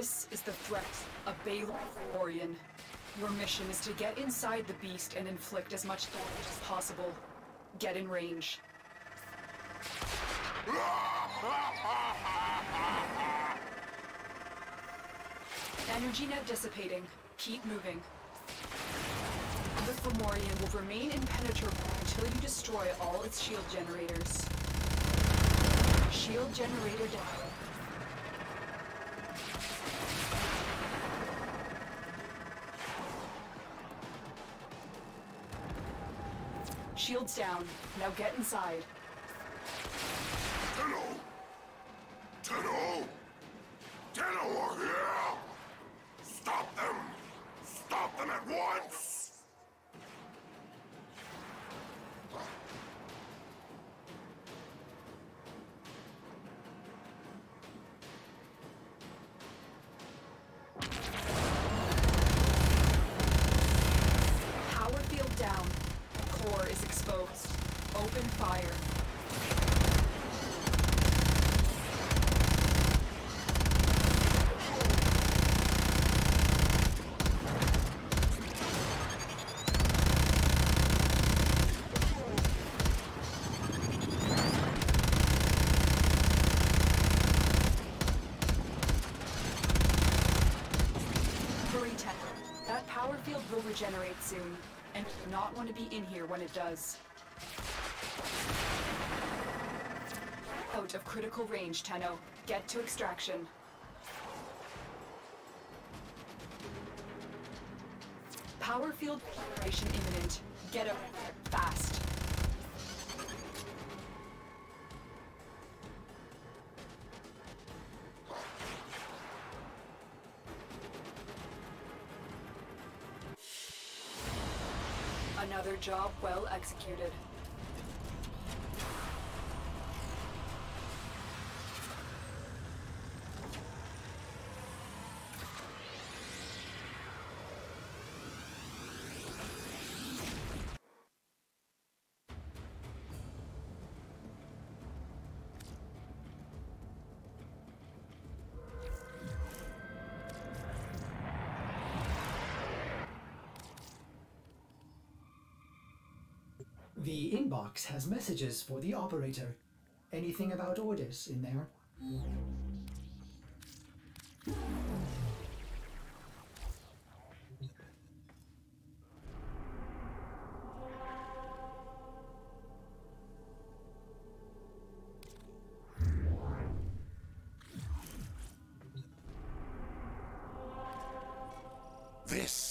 This is the threat of Balorian. Your mission is to get inside the beast and inflict as much damage as possible. Get in range. Energy net dissipating. Keep moving. The Fomorian will remain impenetrable until you destroy all its shield generators. Shield generator down. Shields down. Now get inside. Tenno! Tenno! Tenno are here! Stop them! Stop them at once! Power field down. Core is exposed. Open fire. Hurry, Tech. That power field will regenerate soon, and you do not want to be in here when it does. Out of critical range, Tenno. Get to extraction. Power field generation imminent. Get up fast. Another job well executed. The inbox has messages for the operator. Anything about orders in there? This